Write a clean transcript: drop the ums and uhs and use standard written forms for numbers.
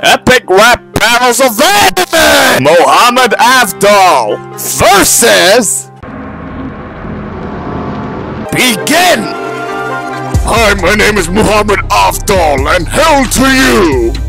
Epic rap battles of anime! Muhammad Avdol versus... Begin! Hi, my name is Muhammad Avdol, and hell to you!